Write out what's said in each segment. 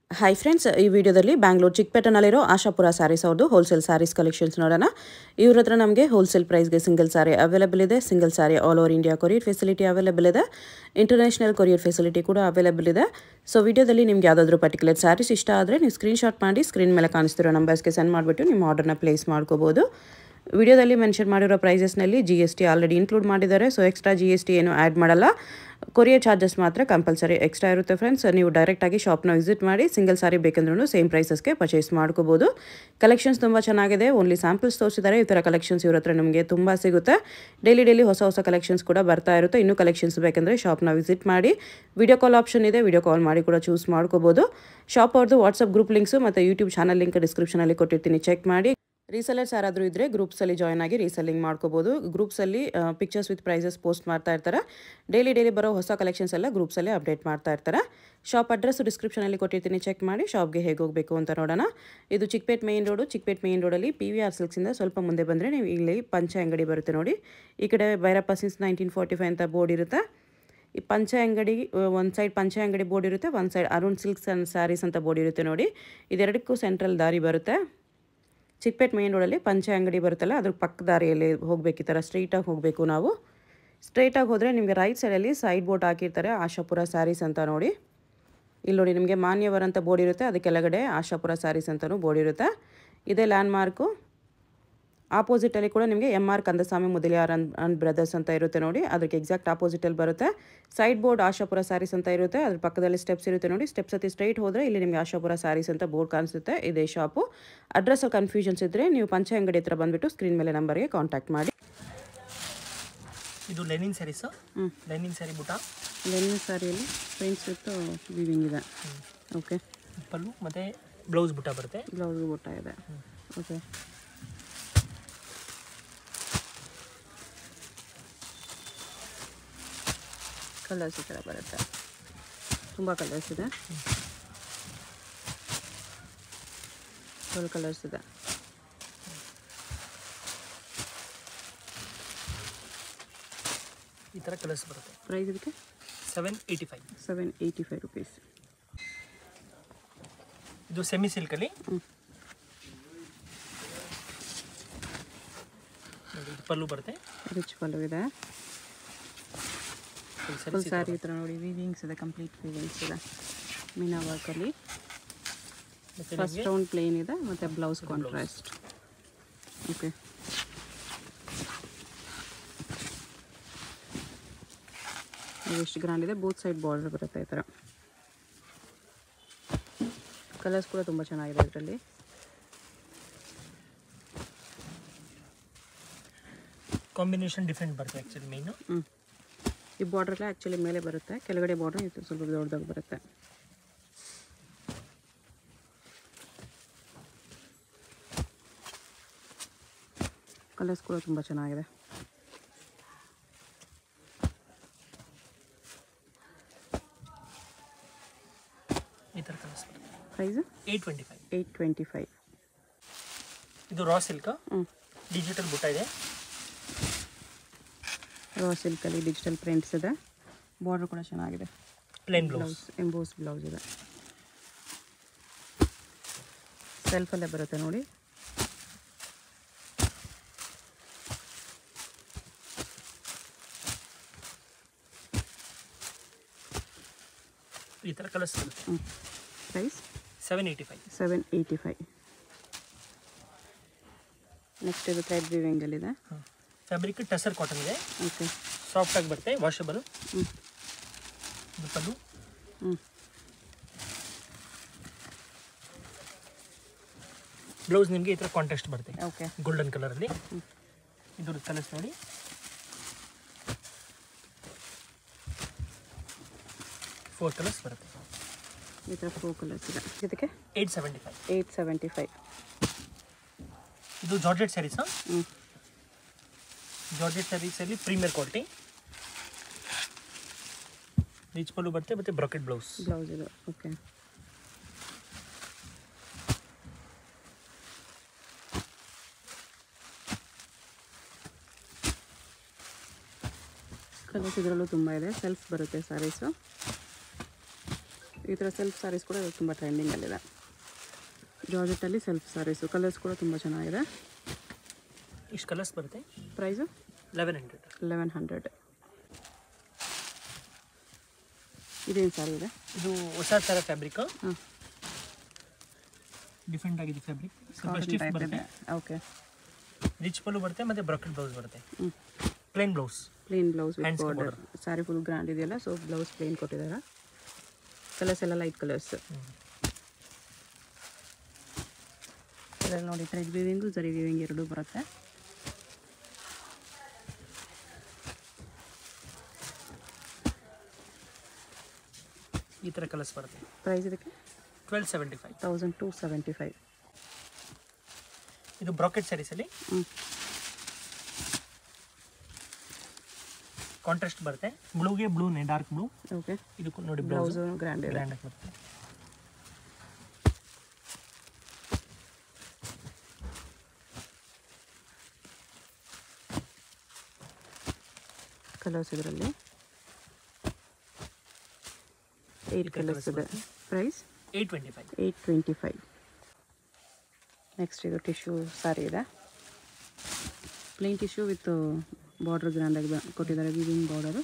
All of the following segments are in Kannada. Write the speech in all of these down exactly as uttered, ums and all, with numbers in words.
ಹಾಯ್ ಫ್ರೆಂಡ್ಸ್, ಈ ವಿಡಿಯೋದಲ್ಲಿ ಬ್ಯಾಂಗ್ಳೂರು ಚಿಕ್ಕಪೇಟೆನಲ್ಲಿರೋ ಆಶಾಪುರ ಸ್ಯಾರೀಸ್ ಅವ್ರದ್ದು ಹೋಲ್ಸೇಲ್ ಸ್ಯಾರೀಸ್ ಕಲೆಕ್ಷನ್ಸ್ ನೋಡೋಣ. ಇವ್ರ ಹತ್ರ ನಮಗೆ ಹೋಲ್ಸೇಲ್ ಪ್ರೈಸ್ಗೆ ಸಿಂಗಲ್ ಸ್ಯಾರಿ ಅವೈಲೇಬಲ್ ಇದೆ. Single sari all over India courier facility available ಇದೆ. ಇಂಟರ್ನ್ಯಾಷನಲ್ ಕೊರಿಯರ್ ಫೆಸಿಲಿಟಿ ಕೂಡ ಅವೈಲೇಬಲ್ ಇದೆ. ಸೊ ವಿಡಿಯೋದಲ್ಲಿ ನಿಮ್ಗೆ ಯಾವುದಾದ್ರೂ ಪರ್ಟಿಕ್ಯುಲರ್ ಸ್ಯಾರೀಸ್ ಇಷ್ಟ ಆದರೆ ನೀವು ಸ್ಕ್ರೀನ್ಶಾಟ್ ಮಾಡಿ ಸ್ಕ್ರೀನ್ ಮೇಲೆ ಕಾಣಿಸ್ತಿರೋ ನಂಬರ್ಸ್ಗೆ ಸೆಂಡ್ ಮಾಡಿಬಿಟ್ಟು ನಿಮ್ಮ ಆರ್ಡರ್ನ ಪ್ಲೇಸ್ ಮಾಡ್ಕೋಬೋದು. ವಿಡಿಯೋದಲ್ಲಿ ಮೆನ್ಷನ್ ಮಾಡಿರೋ ಪ್ರೈಸಸ್ನಲ್ಲಿ G S T already include ಮಾಡಿದ್ದಾರೆ. So extra G S T ಏನು ಆ್ಯಡ್ ಮಾಡಲ್ಲ. ಕೊರಿಯರ್ ಚಾರ್ಜಸ್ ಮಾತ್ರ ಕಂಪಲ್ಸರಿ ಎಕ್ಸ್ಟ್ರಾ ಇರುತ್ತೆ ಫ್ರೆಂಡ್ಸ್. ನೀವು ಡೈರೆಕ್ಟಾಗಿ ಶಾಪ್ನ ವಿಸಿಟ್ ಮಾಡಿ ಸಿಂಗಲ್ ಸಾರಿ ಬೇಕಂದ್ರೂ ಸೇಮ್ ಪ್ರೈಸಸ್ಗೆ ಪರ್ಚೇಸ್ ಮಾಡ್ಕೋಬೋದು. ಕಲೆಕ್ಷನ್ಸ್ ತುಂಬ ಚೆನ್ನಾಗಿದೆ. ಓನ್ಲಿ ಸ್ಯಾಂಪಲ್ಸ್ ತೋರಿಸಿದ್ದಾರೆ. ಈ ಥರ ಕಲೆಕ್ಷನ್ಸ್ ಇವ್ರ ಹತ್ರ ನಿಮಗೆ ತುಂಬ ಸಿಗುತ್ತೆ. ಡೈಲಿ ಡೈಲಿ ಹೊಸ ಹೊಸ ಕಲೆಕ್ಷನ್ಸ್ ಕೂಡ ಬರ್ತಾ ಇರುತ್ತೆ. ಇನ್ನೂ ಕಲೆಕ್ಷನ್ಸ್ ಬೇಕಂದರೆ ಶಾಪ್ನ ವಿಸಿಟ್ ಮಾಡಿ. ವಿಡಿಯೋ ಕಾಲ್ ಆಪ್ಷನ್ ಇದೆ, ವಿಡಿಯೋ ಕಾಲ್ ಮಾಡಿ ಕೂಡ ಚೂಸ್ ಮಾಡ್ಕೋಬೋದು. ಶಾಪ್ ಅವ್ರದ್ದು ವಾಟ್ಸಪ್ ಗ್ರೂಪ್ ಲಿಂಕ್ಸು ಮತ್ತು ಯೂಟ್ಯೂಬ್ ಚಾನಲ್ ಲಿಂಕ್ ಡಿಸ್ಕ್ರಿಪ್ಷನಲ್ಲಿ ಕೊಟ್ಟಿರ್ತೀನಿ, ಚೆಕ್ ಮಾಡಿ. ರೀಸೆಲರ್ಸ್ ಯಾರಾದರೂ ಇದ್ದರೆ ಗ್ರೂಪ್ಸಲ್ಲಿ ಜಾಯ್ನ್ ಆಗಿ ರೀಸೆಲ್ಲಿಂಗ್ ಮಾಡ್ಕೋಬೋದು. ಗ್ರೂಪ್ಸಲ್ಲಿ ಪಿಕ್ಚರ್ಸ್ ವಿತ್ ಪ್ರೈಸಸ್ ಪೋಸ್ಟ್ ಮಾಡ್ತಾ ಇರ್ತಾರೆ. ಡೈಲಿ ಡೈಲಿ ಬರೋ ಹೊಸ ಕಲೆಕ್ಷನ್ಸ್ ಎಲ್ಲ ಗ್ರೂಪ್ಸಲ್ಲಿ ಅಪ್ಡೇಟ್ ಮಾಡ್ತಾ ಇರ್ತಾರೆ. ಶಾಪ್ ಅಡ್ರೆಸ್ ಡಿಸ್ಕ್ರಿಪ್ಷನಲ್ಲಿ ಕೊಟ್ಟಿರ್ತೀನಿ, ಚೆಕ್ ಮಾಡಿ. ಶಾಪ್ಗೆ ಹೇಗೆ ಹೋಗಬೇಕು ಅಂತ ನೋಡೋಣ. ಇದು Chickpet main road. Chickpet main ರೋಡಲ್ಲಿ ಪಿ ವಿ ಆರ್ ಸಿಲ್ಕ್ಸಿಂದ ಸ್ವಲ್ಪ ಮುಂದೆ ಬಂದರೆ ನೀವು ಇಲ್ಲಿ ಪಂಚೆ ಅಂಗಡಿ ಬರುತ್ತೆ ನೋಡಿ. ಈ ಕಡೆ Bhairappa since nineteen forty five ಅಂತ ಬೋರ್ಡ್ ಇರುತ್ತೆ. ಈ ಪಂಚೆ ಅಂಗಡಿ ಒಂದು ಸೈಡ್ ಪಂಚೆ ಅಂಗಡಿ ಬೋರ್ಡ್ ಇರುತ್ತೆ, ಒಂದು side Arun silks and saris ಅಂತ ಬೋರ್ಡ್ ಇರುತ್ತೆ ನೋಡಿ. ಇದೆರಡಕ್ಕೂ ಸೆಂಟ್ರಲ್ ದಾರಿ ಬರುತ್ತೆ. ಚಿಕ್ಕಪೇಟ್ ಮೇನ್ ರೋಡಲ್ಲಿ ಪಂಚೆ ಅಂಗಡಿ ಬರುತ್ತಲ್ಲ, ಅದ್ರ ಪಕ್ಕ ದಾರಿಯಲ್ಲಿ ಹೋಗಬೇಕು. ಈ ಥರ ಸ್ಟ್ರೈಟಾಗಿ ಹೋಗಬೇಕು. ನಾವು ಸ್ಟ್ರೈಟಾಗಿ ಹೋದರೆ ನಿಮಗೆ ರೈಟ್ ಸೈಡಲ್ಲಿ ಸೈಡ್ ಬೋರ್ಡ್ ಹಾಕಿರ್ತಾರೆ ಆಶಾಪುರ ಸ್ಯಾರೀಸ್ ಅಂತ ನೋಡಿ. ಇಲ್ಲಿ ನೋಡಿ ನಿಮಗೆ ಮಾನ್ಯವರ್ ಅಂತ ಬೋರ್ಡ್ ಇರುತ್ತೆ, ಅದಕ್ಕೆ ಕೆಳಗಡೆ ಆಶಾಪುರ ಸ್ಯಾರೀಸ್ ಅಂತಲೂ ಬೋರ್ಡ್ ಇರುತ್ತೆ. ಇದೇ ಲ್ಯಾಂಡ್ ಮಾರ್ಕು. ಆಪೋಸಿಟಲ್ಲಿ ಕೂಡ ನಿಮಗೆ M R Kandaswamy Mudaliar and and brothers ಅಂತ ಇರುತ್ತೆ ನೋಡಿ. ಅದಕ್ಕೆ ಎಕ್ಸಾಕ್ಟ್ ಆಪೋಸಿಟಲ್ಲಿ ಬರುತ್ತೆ. ಸೈಡ್ ಬೋರ್ಡ್ ಆಶಾಪುರ ಸ್ಯಾರೀಸ್ ಅಂತ ಇರುತ್ತೆ. ಅದ್ರ ಪಕ್ಕದಲ್ಲಿ ಸ್ಟೆಪ್ಸ್ ಇರುತ್ತೆ ನೋಡಿ. ಸ್ಟೆಪ್ಸ್ ಹತ್ತಿ ಸ್ಟ್ರೈಟ್ ಹೋದರೆ ಇಲ್ಲಿ ನಿಮಗೆ ಆಶಾಪುರ ಸ್ಯಾರೀಸ್ ಅಂತ ಬೋರ್ಡ್ ಕಾಣಿಸುತ್ತೆ. ಇದೇ ಶಾಪು. ಅಡ್ರೆಸ್ಸಲ್ಲಿ ಕನ್ಫ್ಯೂಷನ್ಸ್ ಇದ್ದರೆ ನೀವು ಪಂಚೆ ಅಂಗಡಿ ಹತ್ರ ಬಂದುಬಿಟ್ಟು ಸ್ಕ್ರೀನ್ ಮೇಲೆ ನಂಬರ್ಗೆ ಕಾಂಟ್ಯಾಕ್ಟ್ ಮಾಡಿ. ಇದು ಲೆನಿನ್ ಸ್ಯಾರೀಸು. ಹ್ಞೂ ಲೆನಿನ್ ಸ್ಯಾರಿ ಬುಟ್ಟ. ಲೆನಿನ್ ಸ್ಯಾರಿಯಲ್ಲಿ ಪ್ರಿಂಟ್ಸ್ ವಿತ್ ವಿವಿಂಗ್ ಇದೆ. ಓಕೆ. ಪಲ್ಲು ಮತ್ತು ಬ್ಲೌಸ್ ಬುಟ್ಟ ಬರುತ್ತೆ. ಬ್ಲೌಸ್ ಬುಟ್ಟ ಇದೆ. ಓಕೆ. ಕಲರ್ಸ್ ಈ ಥರ ಬರುತ್ತೆ. ತುಂಬ ಕಲರ್ಸ್ ಇದೆ. ಟ್ವೆಲ್ ಕಲರ್ಸ್ ಇದೆ. ಈ ಥರ ಕಲರ್ಸ್ ಬರುತ್ತೆ. ಪ್ರೈಸ್ ಇದಕ್ಕೆ seven eighty five seven eighty five rupees. ಇದು ಸೆಮಿ ಸಿಲ್ಕಲ್ಲಿ. ಹ್ಞೂ. ಇದು ಪಲ್ಲು ಬರುತ್ತೆ. ರಿಚ್ ಪಲ್ಲು ಇದೆ. ಫುಲ್ ಸ್ಯಾರಿ ಈ ಥರ ನೋಡಿ. ವೀವಿಂಗ್ಸ್ ಇದೆ, ಕಂಪ್ಲೀಟ್ ವೀವಿಂಗ್ಸ್ ಇದೆ. ಮೀನಾ ವರ್ಕಲ್ಲಿ ಫಸ್ಟ್ ರೌಂಡ್ ಪ್ಲೇನ್ ಇದೆ ಮತ್ತು ಬ್ಲೌಸ್ ಕಾಂಟ್ರಾಸ್ಟ್. ಓಕೆ. ಎಷ್ಟು ಗ್ರ್ಯಾಂಡ್ ಇದೆ. ಬೋತ್ ಸೈಡ್ ಬಾರ್ಡರ್ ಬರುತ್ತೆ ಈ ಥರ. ಕಲರ್ಸ್ ಕೂಡ ತುಂಬ ಚೆನ್ನಾಗಿದೆ ಇದರಲ್ಲಿ. ಕಾಂಬಿನೇಷನ್ ಡಿಫ್ರೆಂಟ್ ಬರುತ್ತೆ ಆ್ಯಕ್ಚುಲಿ ಮೇನು. ಹ್ಞೂ. ಈ ಬಾರ್ಡ್ರೆಲ್ಲ ಆ್ಯಕ್ಚುಲಿ ಮೇಲೆ ಬರುತ್ತೆ, ಕೆಳಗಡೆ ಬಾರ್ಡ್ರ್ ಇದು ಸ್ವಲ್ಪ ದೊಡ್ಡದಾಗಿ ಬರುತ್ತೆ. ಕಲರ್ಸ್ ಕೂಡ ತುಂಬ ಚೆನ್ನಾಗಿದೆ. ಈ ಥರ ಕಲರ್ಸ್ ಬರುತ್ತೆ. Price eight twenty five eight twenty five. ಇದು ರಾ ಸಿಲ್ಕ್. ಹ್ಞೂ. ಡಿಜಿಟಲ್ ಬುಟ್ಟ ಇದೆ. ರಾ ಸಿಲ್ಕಲ್ಲಿ ಡಿಜಿಟಲ್ ಪ್ರಿಂಟ್ಸ್ ಇದೆ. ಬಾರ್ಡರ್ ಕೂಡ ಚೆನ್ನಾಗಿದೆ. Plain blouse. ಎಂಬೋಸ್ ಬ್ಲೌಸ್ ಇದೆ. ಸೆಲ್ಫಲ್ಲೇ ಬರುತ್ತೆ ನೋಡಿ. ಈ ಥರ ಕಲರ್ಸ್ ಬರುತ್ತೆ. ಹ್ಞೂ. Price seven eighty five seven eighty five. Next ಇದು ಥ್ರೆಡ್ ವಿವಿಂಗಲ್ಲಿದೆ. ಹಾಂ. ಫ್ಯಾಬ್ರಿಕ್ ಟಸರ್ ಕಾಟನ್ ಇದೆ. ಓಕೆ. ಸಾಫ್ಟಾಗಿ ಬರುತ್ತೆ, ವಾಷಬಲ್. ಹ್ಞೂ. ಇದು ಪಲ್ಲು. ಹ್ಞೂ. ಬ್ಲೌಸ್ ನಿಮಗೆ ಈ ಥರ ಕಾಂಟ್ರಾಸ್ಟ್ ಬರುತ್ತೆ. ಓಕೆ. ಗೋಲ್ಡನ್ ಕಲರಲ್ಲಿ. ಇದ್ರ ಕಲರ್ಸ್ ನೋಡಿ. ಫೋರ್ ಕಲರ್ಸ್ ಬರುತ್ತೆ. ಈ ಥರ ಫೋರ್ ಕಲರ್ಸ್ ಇದೆ. ಇದಕ್ಕೆ eight seventy five eight seventy five. ಇದು ಜಾರ್ಜೆಟ್ ಸ್ಯಾರೀಸಾ. ಹ್ಞೂ. ಜಾರ್ಜೆಟ್ ಸ್ಯಾರೀಸಲ್ಲಿ ಪ್ರೀಮಿಯರ್ ಕ್ವಾಲಿಟಿ. ರಿಚ್ ಪಲ್ಲು ಬರುತ್ತೆ ಮತ್ತು ಬ್ರಾಕೆಟ್ ಬ್ಲೌಸ್. ಬ್ಲೌಸ್ ಇದು. ಓಕೆ. ಕಲರ್ಸ್ ಇದರಲ್ಲೂ ತುಂಬ ಇದೆ. ಸೆಲ್ಫ್ ಬರುತ್ತೆ ಸ್ಯಾರೀಸು. ಈ ಥರ ಸೆಲ್ಫ್ ಸ್ಯಾರೀಸ್ ಕೂಡ ತುಂಬ ಟ್ರೆಂಡಿಂಗಲ್ಲಿದೆ. ಜಾರ್ಜೆಟ್ಟಲ್ಲಿ ಸೆಲ್ಫ್ ಸ್ಯಾರೀಸು, ಕಲರ್ಸ್ ಕೂಡ ತುಂಬ ಚೆನ್ನಾಗಿದೆ. ಇಷ್ಟು ಕಲರ್ಸ್ ಬರುತ್ತೆ. Price eleven hundred eleven hundred. ಇದೇನು ಸ್ಯಾರಿ ಇದೆ? ಇದು ಹೊಸ ಥರ ಫ್ಯಾಬ್ರಿಕ್. ಹಾಂ, ಡಿಫ್ರೆಂಟ್ ಆಗಿದೆ ಫ್ಯಾಬ್ರಿಕ್. ಸ್ವಲ್ಪ ಸ್ಟಿಫ್ ಬರುತ್ತೆ. ಓಕೆ. ರಿಚ್ ಪಲ್ಲು ಬರುತ್ತೆ ಮತ್ತು ಬ್ರಾಕೆಟ್ ಬ್ಲೌಸ್ ಬರುತ್ತೆ. ಹ್ಞೂ, plain blouse. Plain blouse with border. Sari full grand ಇದೆಯಲ್ಲ, ಸೊ ಬ್ಲೌಸ್ ಪ್ಲೇನ್ ಕೊಟ್ಟಿದ್ದಾರೆ. ಕಲರ್ಸ್ ಎಲ್ಲ ಲೈಟ್ ಕಲರ್ಸ್. ಇದರಲ್ಲಿ ನೋಡಿ ಥ್ರೆಡ್ ವೀವಿಂಗು ಜರಿ ವೀವಿಂಗ್ ಎರಡೂ ಬರುತ್ತೆ. ಈ ಥರ ಕಲರ್ಸ್ ಬರುತ್ತೆ. ಪ್ರೈಸ್ ಇದಕ್ಕೆ twelve seventy five thousand two seventy five. ಇದು ಬ್ರಾಕೆಟ್ ಸ್ಯಾರೀಸಲ್ಲಿ ಹ್ಞೂ, ಕಾಂಟ್ರಾಸ್ಟ್ ಬರುತ್ತೆ. ಬ್ಲೂಗೆ ಬ್ಲೂನೇ ಡಾರ್ಕ್ ಬ್ಲೂ. ಓಕೆ. ಇದು ನೋಡಿ ಬ್ಲೌಸು ಗ್ರ್ಯಾಂಡ್ ಇದೆ. ಗ್ರ್ಯಾಂಡ್ ಆಗಿ ಬರುತ್ತೆ. ಕಲರ್ಸ್ ಇದರಲ್ಲಿ ಏಯ್ಟ್ ಕಲರ್ಸ್ ಇದೆ. Price eight twenty five eight twenty five. Next ಇದು ಟಿಶ್ಯೂ ಸ್ಯಾರಿ ಇದೆ. ಪ್ಲೇನ್ ಟಿಶ್ಯೂ ವಿತ್ ಬಾರ್ಡರ್ ಗ್ರ್ಯಾಂಡಾಗಿ ಕೊಟ್ಟಿದ್ದಾರೆ, ವೀವಿಂಗ್ ಬಾರ್ಡರು.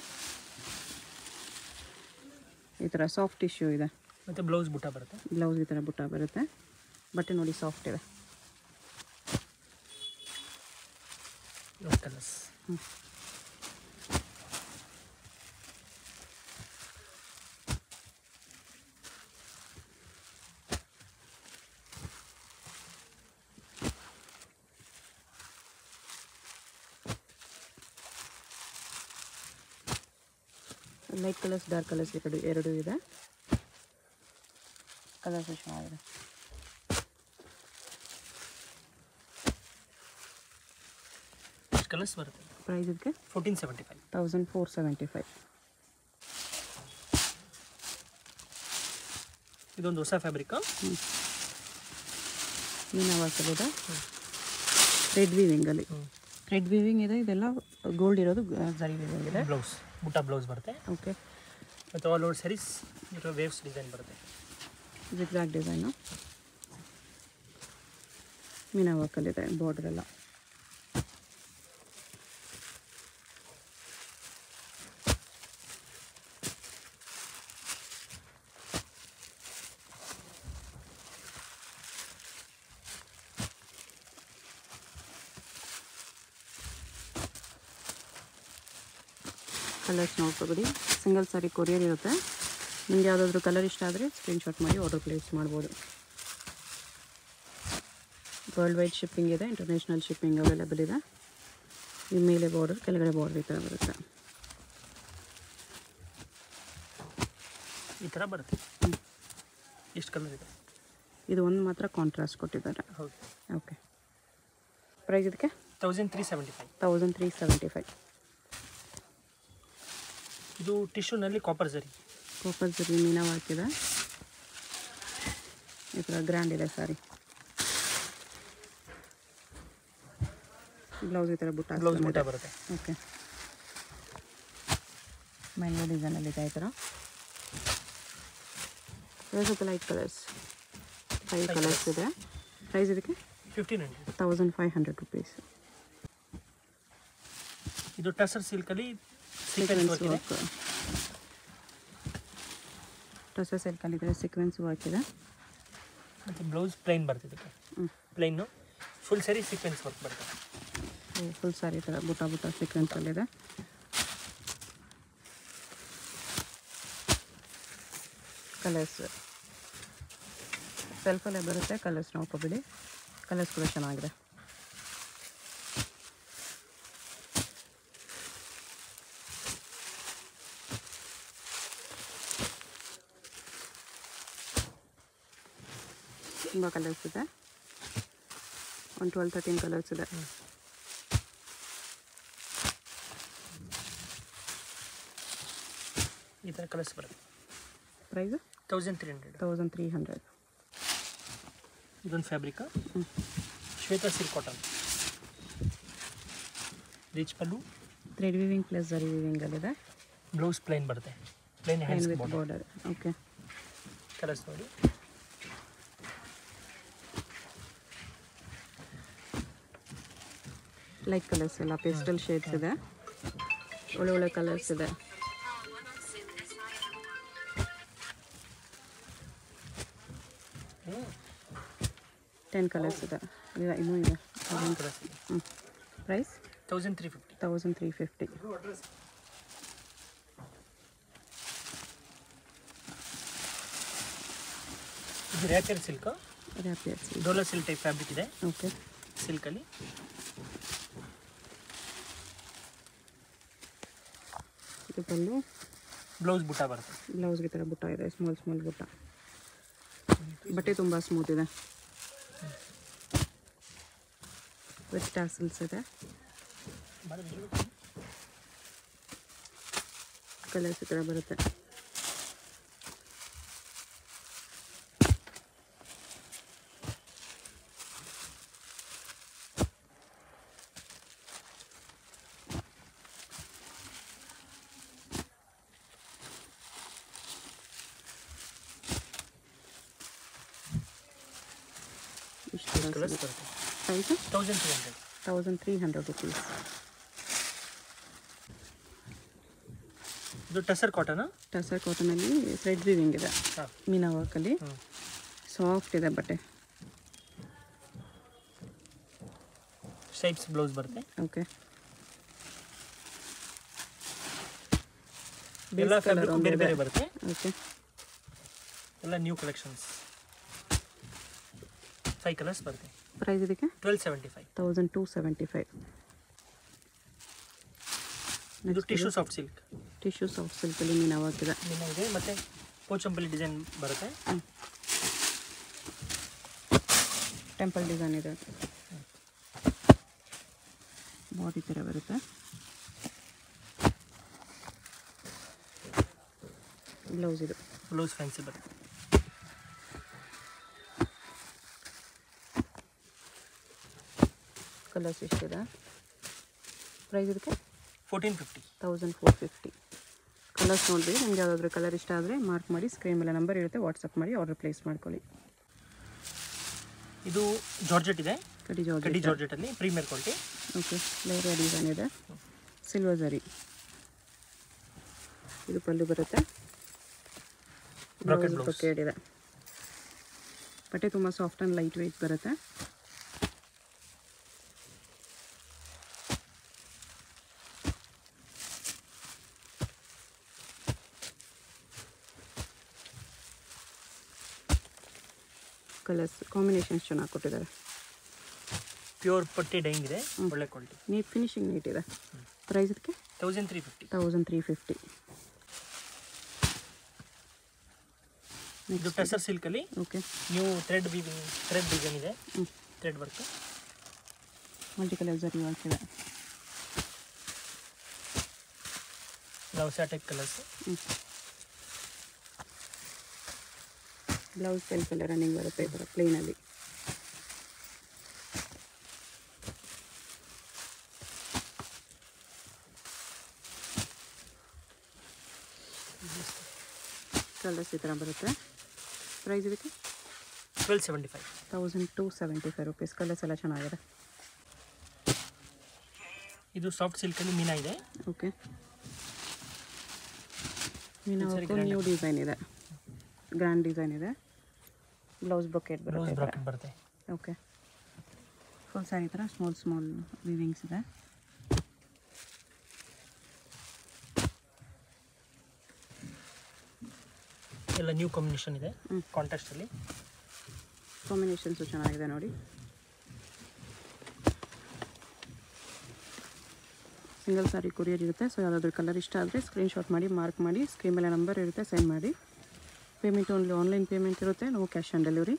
ಈ ಥರ ಸಾಫ್ಟ್ ಟಿಶ್ಯೂ ಇದೆ. ಮತ್ತು ಬ್ಲೌಸ್ ಬುಟ್ಟ ಬರುತ್ತೆ. ಬ್ಲೌಸ್ ಈ ಥರ ಬುಟ್ಟ ಬರುತ್ತೆ. ಬಟ್ಟೆ ನೋಡಿ ಸಾಫ್ಟ್ ಇದೆ. ಕಲರ್ಸ್. ಹ್ಞೂ, ಲೈಟ್ ಕಲರ್ಸ್ ಡಾರ್ಕ್ ಕಲರ್ಸ್ ಎರಡು ಎರಡೂ ಇದೆ. ಕಲರ್ಸ್ ಚೆನ್ನಾಗಿದೆ. ಕಲರ್ಸ್ ಬರುತ್ತೆ. ಪ್ರೈಸ್ ಇದಕ್ಕೆ fourteen seventy five thousand four seventy five. ಇದೊಂದು ಹೊಸ ಫ್ಯಾಬ್ರಿಕ್. ಹ್ಞೂ, ಮೀನಾ ವರ್ಕಲ್ಲಿದೆ. ರೆಡ್ ವೀವಿಂಗಲ್ಲಿ ರೆಡ್ ವೀವಿಂಗ್ ಇದೆ. ಇದೆಲ್ಲ ಗೋಲ್ಡ್ ಇರೋದು ಜರಿ ವೀವಿಂಗ್ ಇದೆ. ಬ್ಲೌಸ್ ಬುಟ್ಟ ಬ್ಲೌಸ್ ಬರುತ್ತೆ. ಓಕೆ. ಮತ್ತು all over saris waves design ಬರುತ್ತೆ. Zigzag design. ಮೀನಾ ವರ್ಕಲ್ಲಿದೆ ಬಾರ್ಡರ್ ಎಲ್ಲ. ಕಲರ್ಸ್ ನೋಡ್ಕೊಬಿಡಿ. ಸಿಂಗಲ್ ಸಾರಿ ಕೊರಿಯರ್ ಇರುತ್ತೆ. ನಿಮ್ಗೆ ಯಾವುದಾದ್ರೂ ಕಲರ್ ಇಷ್ಟ ಆದರೆ ಸ್ಕ್ರೀನ್ಶಾಟ್ ಮಾಡಿ ಆರ್ಡರ್ ಪ್ಲೇಸ್ ಮಾಡ್ಬೋದು. ವರ್ಲ್ಡ್ ವೈಡ್ ಶಿಪ್ಪಿಂಗ್ ಇದೆ, ಇಂಟರ್ನ್ಯಾಷನಲ್ ಶಿಪ್ಪಿಂಗ್ ಅವೈಲೇಬಲ್ ಇದೆ. ಈ ಮೇಲೆ ಬಾರ್ಡರ್, ಕೆಳಗಡೆ ಬಾರ್ಡರ್ ಈ ಥರ ಬರುತ್ತೆ. ಈ ಥರ ಬರುತ್ತೆ. ಎಷ್ಟು ಕಲರ್ ಇದೆ? ಇದು ಒಂದು ಮಾತ್ರ ಕಾಂಟ್ರಾಸ್ಟ್ ಕೊಟ್ಟಿದ್ದಾರೆ. ಹೌದು. ಓಕೆ. ಪ್ರೈಸ್ ಇದಕ್ಕೆ thousand three seventy five thousand three seventy five. ಇದು ಟಿಶ್ಯೂನಲ್ಲಿ ಕಾಪರ್ ಜರಿ. ಕಾಪರ್ ಜರಿ ಮೀನಾ ವರ್ಕ್ ಇದೆ. ಈ ಥರ ಗ್ರ್ಯಾಂಡ್ ಇದೆ ಸಾರಿ. ಬ್ಲೌಸ್ ಈ ಥರ ಬುಟ್ಟ ಬ್ಲೌಸ್ ಬುಟ್ಟ ಬರುತ್ತೆ. ಓಕೆ. ಮ್ಯಾಂಗೋ ಡಿಸೈನಲ್ಲಿದೆ ಈ ಥರ. ಸ್ವಲ್ಪ ಲೈಟ್ ಕಲರ್ಸ್, ಫೈವ್ ಕಲರ್ಸ್ ಇದೆ. ಪ್ರೈಸ್ ಇದಕ್ಕೆ fifteen hundred thousand five hundred rupees. ಇದು ಟಸರ್ ಸಿಲ್ಕಲ್ಲಿ ಸೀಕ್ವೆನ್ಸ್ ವರ್ಕ್ ಇದೆ. ಟಸರ್ ಸಿಲ್ಕಲ್ಲಿದೆ, ಸೀಕ್ವೆನ್ಸ್ ವರ್ಕ್ ಇದೆ. ಮತ್ತು ಬ್ಲೌಸ್ ಪ್ಲೈನ್ ಬರ್ತಿದೆ. Plain full sari sequins work ಬರ್ತದೆ. ಫುಲ್ ಸ್ಯಾರಿ ಥರ ಬುಟ್ಟ ಬುಟ್ಟ ಸೀಕ್ವೆನ್ಸಲ್ಲಿದೆ. ಕಲರ್ಸ್ ಸೆಲ್ಫಲ್ಲೇ ಬರುತ್ತೆ. ಕಲರ್ಸ್ ನೋಡ್ಕೊಬಿಡಿ. ಕಲರ್ಸ್ ಕೂಡ ಚೆನ್ನಾಗಿದೆ. ತುಂಬ ಕಲರ್ಸ್ ಇದೆ. ಒಂದು ಟ್ವೆಲ್ ತರ್ಟೀನ್ ಕಲರ್ಸ್ ಇದೆ. ಈ ಥರ ಕಲರ್ಸ್ ಬರುತ್ತೆ. Price thousand three hundred thousand three hundred. ಇದೊಂದು fabric Shweta silk cotton. Rich pallu, thread weaving plus zari ವೀವಿಂಗಲ್ಲಿದೆ. ಬ್ಲೌಸ್ ಪ್ಲೈನ್ ಬರುತ್ತೆ. Plain hands with border. Border. Okay. Colours ನೋಡಿ. ಲೈಟ್ ಕಲರ್ಸ್ ಎಲ್ಲ ಪೇಸ್ಟಲ್ ಶೇಡ್ಸ್ ಇದೆ, ಒಳ್ಳೆ ಒಳ್ಳೆ ಕಲರ್ಸ್ ಇದೆ. ಟೆನ್ ಕಲರ್ಸ್ ಇದೆ, ಇಲ್ಲ ಇನ್ನೂ ಇದೆ. ಹ್ಞೂ price thousand three fifty thousand three fifty. ಇದು rapier silk, rapier silk, Dola silk type fabric ಇದೆ. ಓಕೆ, ಸಿಲ್ಕಲ್ಲಿ ಇದು ಪಲ್ಲು, ಬ್ಲೌಸ್ ಬುಟ್ಟ ಬರುತ್ತೆ. ಬ್ಲೌಸ್ಗೆ ಥರ ಬುಟ್ಟ ಇದೆ, ಸ್ಮಾಲ್ ಸ್ಮಾಲ್ ಬುಟ್ಟ. ಬಟ್ಟೆ ತುಂಬ ಸ್ಮೂತ್ ಇದೆ, ವಿತ್ ಟಾಸಲ್ಸ್ ಇದೆ. ಕಲರ್ಸ್ ಈ ಥರ ಬರುತ್ತೆ. ಇಷ್ಟು ಕಲರ್ಸ್ ಬರುತ್ತೆ. Price thousand three hundred thousand three hundred rupees. ಇದು ಟಸರ್ ಕಾಟನ್, ಟಸರ್ ಕಾಟನಲ್ಲಿ ಥ್ರೆಡ್ ವೀವಿಂಗ್ ಇದೆ, ಮೀನಾ ವರ್ಕಲ್ಲಿ ಸಾಫ್ಟ್ ಇದೆ ಬಟ್ಟೆ. ಶೇಪ್ಸ್ ಬ್ಲೌಸ್ ಬರುತ್ತೆ. ಓಕೆ, ಎಲ್ಲ ಫ್ಯಾಬ್ರಿಕ್ ಬೇರೆ ಬೇರೆ ಬರುತ್ತೆ. ಓಕೆ, ಎಲ್ಲ ನ್ಯೂ ಕಲೆಕ್ಷನ್ಸ್. ಫೈವ್ ಕಲರ್ಸ್ ಬರುತ್ತೆ. ಪ್ರೈಸ್ ಇದಕ್ಕೆ twelve seventy five thousand two seventy five. ಇದು tissue soft silk, tissue soft ಸಿಲ್ಕಲ್ಲಿ ಮೀನಾ ವರ್ಕ್ ಇದೆ. ಮೀನಾ ಇದೆ, ಮತ್ತು ಪೋಚಂಪಲ್ಲಿ ಡಿಸೈನ್ ಬರುತ್ತೆ. ಟೆಂಪಲ್ ಡಿಸೈನ್ ಇದೆ, ಬಾಡಿ ಥರ ಬರುತ್ತೆ. ಬ್ಲೌಸ್ ಇದು, ಬ್ಲೌಸ್ ಫ್ಯಾನ್ಸಿ ಬರುತ್ತೆ. ಕಲರ್ಸ್ ಎಷ್ಟಿದೆ, ಪ್ರೈಸ್ ಇದಕ್ಕೆ fourteen fifty thousand four fifty. Colours ನೋಡಿರಿ, ನಿಮ್ಗೆ ಯಾವುದಾದ್ರೂ ಕಲರ್ ಇಷ್ಟ ಆದರೆ ಮಾರ್ಕ್ ಮಾಡಿ, ಸ್ಕ್ರೀನ್ ಮೇಲೆ ನಂಬರ್ ಇರುತ್ತೆ, ವಾಟ್ಸಪ್ ಮಾಡಿ ಆರ್ಡರ್ ಪ್ಲೇಸ್ ಮಾಡ್ಕೊಳ್ಳಿ. ಇದು ಜಾರ್ಜೆಟ್ ಇದೆ, ಕಡಿ ಕಡಿ ಜಾರ್ಜೆಟ್. ಜಾರ್ಜೆಟಲ್ಲಿ premier quality. Okay, layer design ಇದೆ, ಸಿಲ್ವರ್ ಝರಿ. ಇದು ಪಲ್ಲು ಬರುತ್ತೆ, ಬ್ರಾಕೆಟ್ ಬ್ಲೌಸ್ ಬ್ಲೌಸ್. ಬ್ರೊಕೇಡ್ ಇದೆ. ಬಟ್ಟೆ ತುಂಬ ಸಾಫ್ಟ್ ಆ್ಯಂಡ್ ಲೈಟ್ ವೆಯ್ಟ್ ಬರುತ್ತೆ. ಕಲರ್ಸ್ ಕಾಂಬಿನೇಷನ್ಸ್ ಚೆನ್ನಾಗಿ ಕೊಟ್ಟಿದ್ದಾರೆ. ಪ್ಯೂರ್ ಪಟ್ಟಿ ಡೈಯಿಂಗ್ ಇದೆ, ಒಳ್ಳೆ ಕ್ವಾಲಿಟಿ. ನೀಟ್ ಫಿನಿಶಿಂಗ್ ನೀಟ್ ಇದೆ. ಪ್ರೈಸ್ ಇದಕ್ಕೆ thousand three fifty thousand three fifty. ಇದು ಟಸರ್ ಸಿಲ್ಕಲ್ಲಿ okay, new thread weaving thread design ಇದೆ, thread work. Multi colour zari work ಇದೆ. Blouse type colours. Blouse self ಎಲ್ಲ ರನ್ನಿಂಗ್ ಬರುತ್ತೆ, ಈ ಥರ ಪ್ಲೇನಲ್ಲಿ. ಕಲರ್ಸ್ ಈ ಥರ ಬರುತ್ತೆ. ಪ್ರೈಸ್ ಇದಕ್ಕೆ twelve seventy five thousand two seventy five rupees. Colours ಎಲ್ಲ ಚೆನ್ನಾಗಿದೆ. ಇದು ಸಾಫ್ಟ್ ಸಿಲ್ಕಲ್ಲಿ ಮೀನಾ ಇದೆ. Okay, meena work new design ಇದೆ, ಗ್ರ್ಯಾಂಡ್ ಡಿಸೈನ್ ಇದೆ. ಬ್ಲೌಸ್ ಬ್ರೊಕೇಟ್ ಬರುತ್ತೆ. ಬ್ರಾಕೆಟ್ ಬರುತ್ತೆ. ಓಕೆ, ಫುಲ್ ಸ್ಯಾರಿ ಥರ ಸ್ಮಾಲ್ ಸ್ಮಾಲ್ ವಿವಿಂಗ್ಸ್ ಇದೆ. ಎಲ್ಲ ನ್ಯೂ ಕಾಂಬಿನೇಷನ್ ಇದೆ, ಕಾಂಟ್ರಾಸ್ಟಲ್ಲಿ. ಕಾಂಬಿನೇಷನ್ಸು ಚೆನ್ನಾಗಿದೆ ನೋಡಿ. ಸಿಂಗಲ್ ಸಾರಿ ಕೊರಿಯರ್ ಇರುತ್ತೆ. ಸೊ ಯಾವುದಾದ್ರೂ ಕಲರ್ ಇಷ್ಟ ಆದರೆ ಸ್ಕ್ರೀನ್ಶಾಟ್ ಮಾಡಿ ಮಾರ್ಕ್ ಮಾಡಿ, ಸ್ಕ್ರೀನ್ ಮೇಲೆ ನಂಬರ್ ಇರುತ್ತೆ, ಸೆಂಡ್ ಮಾಡಿ. ಪೇಮೆಂಟ್ ಓನ್ಲಿ ಆನ್ಲೈನ್ ಪೇಮೆಂಟ್ ಇರುತ್ತೆ, ನೋ ಕ್ಯಾಶ್ ಆನ್ ಡೆಲಿವರಿ.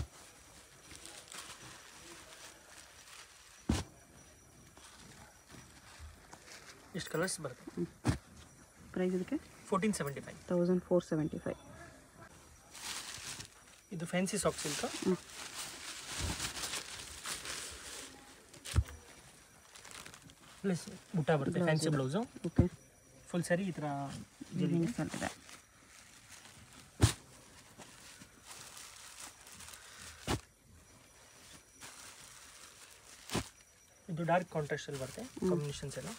ಎಷ್ಟು ಕಲರ್ಸ್ ಬರುತ್ತೆ. ಪ್ರೈಸ್ ಇದಕ್ಕೆ fourteen seventy five thousand four seventy five. ಇದು fancy soft silk. Plus butta ಬರುತ್ತೆ, fancy blouse. Okay, full sari ಈ ಥರ ವಿವಿಂಗ್ಸ್ ಇದೆ. ಇದು ಡಾರ್ಕ್ ಕಾಂಟ್ರಾಸ್ಟ್ ಅಲ್ಲಿ ಬರುತ್ತೆ ಕಾಂಬಿನೇಷನ್ಸ್ ಎಲ್ಲ.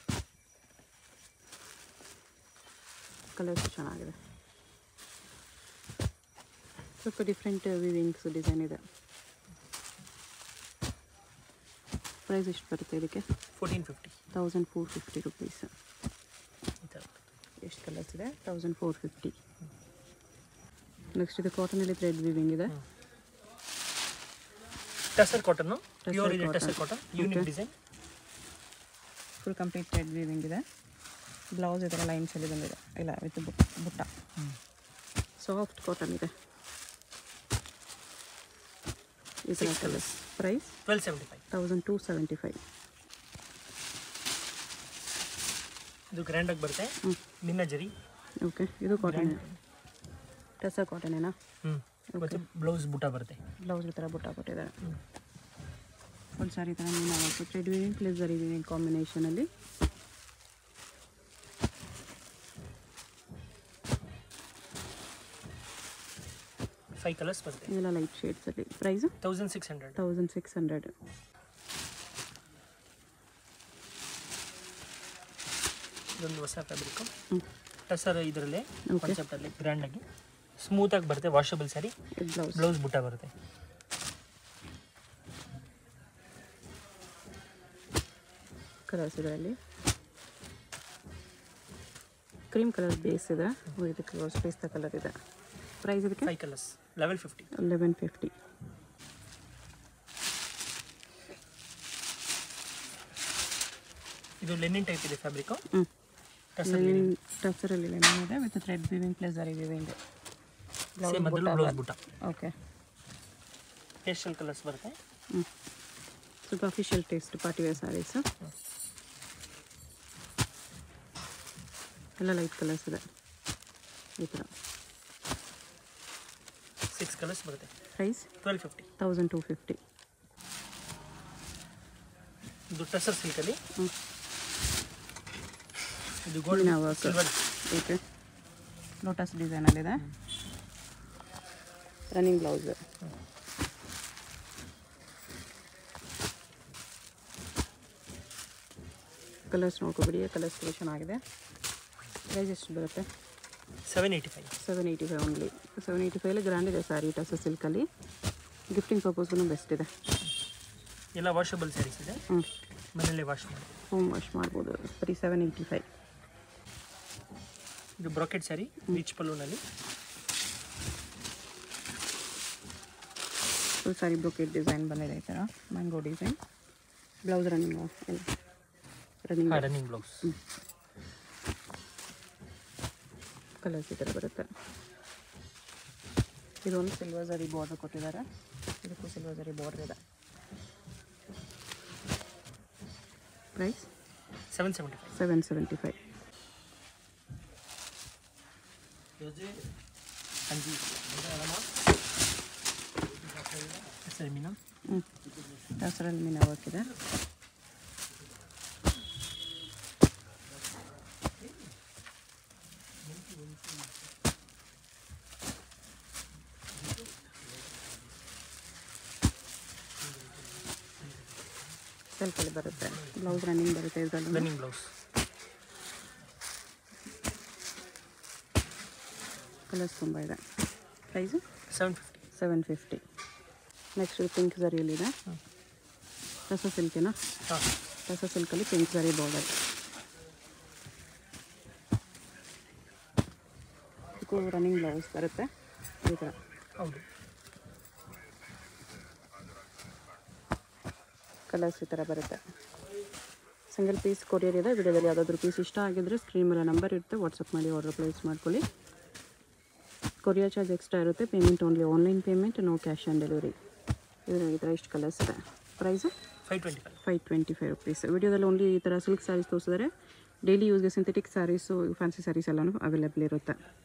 ಕಲರ್ಸ್ ಚೆನ್ನಾಗಿದೆ, ಸ್ವಲ್ಪ ಡಿಫ್ರೆಂಟ್ ವಿವಿಂಗ್ಸ್ ಡಿಸೈನ್ ಇದೆ. ಪ್ರೈಸ್ ಎಷ್ಟು ಬರುತ್ತೆ ಇದಕ್ಕೆ? Fourteen fifty thousand four fifty rupees. ಈ ಥರ ಎಷ್ಟು ಕಲರ್ಸ್ ಇದೆ? Thousand four fifty. ನೆಕ್ಸ್ಟ್ ಇದು ಕಾಟನಲ್ಲಿ ಥ್ರೆಡ್ ವಿವಿಂಗ್ ಇದೆ. ಟಸರ್ ಕಾಟನ್, ಪ್ಯೂರ್ ಇದೆ tussar cotton, unique design. Full complete thread weaving ಇದೆ. ಬ್ಲೌಸ್ ಈ ಥರ ಲೈನ್ಸಲ್ಲಿ ಬಂದಿದೆ, ಇಲ್ಲ ವಿತ್ ಬುಟ್ಟ. ಸಾಫ್ಟ್ ಕಾಟನ್ ಇದೆ. ಈ ಥರ colours. Price twelve seventy five thousand two seventy five. ಇದು ಗ್ರ್ಯಾಂಡಾಗಿ ಬರುತ್ತೆ, ನಿನ್ನ ಜರಿ. ಓಕೆ, ಇದು ಕಾಟನ್, ಟಸರ್ ಕಾಟನೇನಾ? ಹ್ಞೂ. ಮತ್ತು ಬ್ಲೌಸ್ ಬುಟ್ಟ ಬರುತ್ತೆ. ಬ್ಲೌಸ್ ಈ ಥರ ಬುಟ್ಟ ಕೊಟ್ಟಿದ್ದಾರೆ. ಒಂದು ಸಾರಿ ಈ ಥರ ಮೀನು ಆಗುತ್ತೆ. Thread weaving plus zari weaving ಕಾಂಬಿನೇಷನಲ್ಲಿ. ಫೈವ್ ಕಲರ್ಸ್ ಬರುತ್ತೆ, ಎಲ್ಲ ಲೈಟ್ ಶೇಡ್ಸಲ್ಲಿ. Price thousand six hundred thousand six hundred. ಇದೊಂದು ಹೊಸ ಫ್ಯಾಬ್ರಿಕ್ ಟಸರ್, ಇದರಲ್ಲಿ ಕಾನ್ಸೆಪ್ಟಲ್ಲಿ ಗ್ರ್ಯಾಂಡಾಗಿ ಸ್ಮೂತಾಗಿ ಬರುತ್ತೆ. ವಾಷಬಲ್ ಸ್ಯಾರಿ, ಬ್ಲೌಸ್ ಬ್ಲೌಸ್ ಬುಟ್ಟ ಬರುತ್ತೆ. ಕಲರ್ಸ್ ಇದರಲ್ಲಿ ಕ್ರೀಮ್ ಕಲರ್ ಬೇಸ್ ಇದೆ, ಇದಕ್ಕೆ ಬ್ಲೌಸ್ ಪೇಸ್ತಾ ಕಲರ್ ಇದೆ. ಪ್ರೈಸ್ ಇದಕ್ಕೆ five colours eleven fifty eleven fifty. ಇದು ಲೆನಿನ್ ಟೈಪ್ ಇದೆ ಫ್ಯಾಬ್ರಿಕ್. ಹ್ಞೂ, ಟಸರಲ್ಲಿ ಲೆನಿನ್ ಇದೆ with thread weaving plus zari weaving. Blouse butta. Okay, pastel colours ಬರುತ್ತೆ. ಹ್ಞೂ, ಸ್ವಲ್ಪ official taste party wear saris. ಎಲ್ಲ ಲೈಟ್ ಕಲರ್ಸ್ ಇದೆ ಈ ಥರ. ಸಿಕ್ಸ್ ಕಲರ್ಸ್ ಬರುತ್ತೆ. Price twelve fifty thousand two fifty. ಇದು ಟಸರ್ ಸಿಲ್ಕಲ್ಲಿ. ಹ್ಞೂ, ಇದು gold work. Silver. Okay, lotus ಡಿಸೈನಲ್ಲಿದೆ. Running blouse. Colours ನೋಡ್ಕೊಬಿಡಿ, ಕಲರ್ಸ್ ತುಂಬ ಚೆನ್ನಾಗಿದೆ. ಪ್ರೈಸ್ ಎಷ್ಟು ಬರುತ್ತೆ? Seven eighty five seven eighty five only. Seven eighty ಫೈವಲ್ಲಿ ಗ್ರ್ಯಾಂಡ್ ಇದೆ ಸ್ಯಾರಿ, ಟಸರ್ ಸಿಲ್ಕಲ್ಲಿ. ಗಿಫ್ಟಿಂಗ್ ಪರ್ಪಸ್ಗೂ ಬೆಸ್ಟ್ ಇದೆ. ಎಲ್ಲ ವಾಷಬಲ್ ಸ್ಯಾರೀಸ್ ಇದೆ. ಹ್ಞೂ, ಮನೆಯಲ್ಲೇ ವಾಶ್ ಮಾಡಿ ಹೋಮ್ ವಾಶ್ ಮಾಡ್ಬೋದು. ಬರೀ ಸೆವೆನ್ ಏಯ್ಟಿ ಫೈವ್. ಇದು ಬ್ರಾಕೆಟ್ ಸ್ಯಾರಿ ರಿಚ್ ಪಲ್ಲೂನಲ್ಲಿ. ಫುಲ್ ಸಾರಿ ಬ್ರೊಕೆಟ್ ಡಿಸೈನ್ ಬಂದಿದೆ ಈ ಥರ, ಮ್ಯಾಂಗೋ ಡಿಸೈನ್. ಬ್ಲೌಸ್ ರನ್ನಿಂಗ್ ಎಲ್ಲ ರನ್ನಿಂಗ್ ರನ್ನಿಂಗ್ ಬ್ಲೌಸ್. ಕಲರ್ಸ್ ಈ ಥರ ಬರುತ್ತೆ. ಇದೊಂದು ಸಿಲ್ವರ್ ಜರಿ ಬಾರ್ಡರ್ ಕೊಟ್ಟಿದ್ದಾರೆ, ಇದಕ್ಕೂ ಸಿಲ್ವರ್ ಜರಿ ಬಾರ್ಡರ್ ಇದೆ. Price seven seventy five seven seventy five. ಸರಿ ಮೀನಾ. ಹ್ಞೂ, ದಸರಲ್ಲಿ ಮೀನು ವರ್ಕ್ ಇದೆ. ಸೆಲ್ಫಲ್ಲಿ ಬರುತ್ತೆ. ಬ್ಲೌಸ್ ರನ್ನಿಂಗ್ ಬರುತ್ತೆ ಇದರಲ್ಲಿ. Running blouse. ಕಲರ್ಸ್ ತುಂಬ ಇದೆ. Price seven fifty seven fifty. Next pink ಝರಿಯಲ್ಲಿದೆ. ಟಸ ಸಿಲ್ಕಿನ ಹಾಂ, ಟಸ ಸಿಲ್ಕಲ್ಲಿ ಪಿಂಕ್ ಝರಿ ಬಾರ್ಡರ್. ಇದಕ್ಕೂ ರನ್ನಿಂಗ್ ಬ್ಲೌಸ್ ಬರುತ್ತೆ ಈ ಥರ. ಹೌದು. ಕಲರ್ಸ್ ಈ ಥರ ಬರುತ್ತೆ. ಸಿಂಗಲ್ ಪೀಸ್ ಕೊರಿಯರ್ ಇದೆ. ವಿಡಿಯೋದಲ್ಲಿ ಯಾವುದಾದ್ರೂ ಪೀಸ್ ಇಷ್ಟ ಆಗಿದ್ದರೆ ಸ್ಕ್ರೀನ್ ಮೇಲೆ ನಂಬರ್ ಇರುತ್ತೆ, ವಾಟ್ಸಪ್ ಮಾಡಿ ಆರ್ಡರ್ ಪ್ಲೇಸ್ ಮಾಡ್ಕೊಳ್ಳಿ. ಕೊರಿಯರ್ ಚಾರ್ಜ್ ಎಕ್ಸ್ಟ್ರಾ ಇರುತ್ತೆ. Payment only online payment, no cash on delivery. ಇದು ಈ ಥರ ಇಷ್ಟು ಕಲರ್ಸ್ ಇದೆ. Price five twenty five five twenty five rupees. ವಿಡಿಯೋದಲ್ಲಿ ಓನ್ಲಿ ಈ ಥರ ಸಿಲ್ಕ್ ಸ್ಯಾರೀಸ್ ತೋರಿಸಿದರೆ, ಡೈಲಿ ಯೂಸ್ಗೆ ಸಿಂಥೆಟಿಕ್ ಸ್ಯಾರೀಸು, ಫ್ಯಾನ್ಸಿ ಸ್ಯಾರೀಸ್ ಎಲ್ಲನೂ ಅವೈಲೇಬಲ್ ಇರುತ್ತೆ.